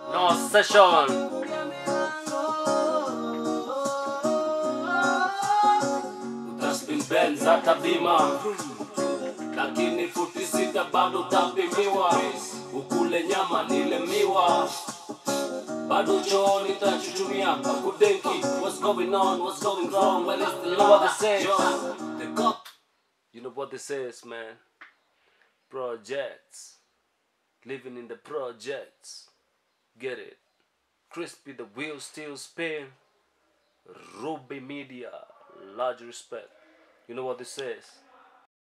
No session. Utaspin Benz hata bima, lakini futi sita bado utapimiwa. Ukule nyama nile miwa, bado chooni tachuchumia kudenki. What's going on? What's going wrong? Well, it's the, you know what this says? You know what this is, man. Projects. Living in the projects. Get it? Crispy, the wheel still spin. Ruby Media. Large respect. You know what this says?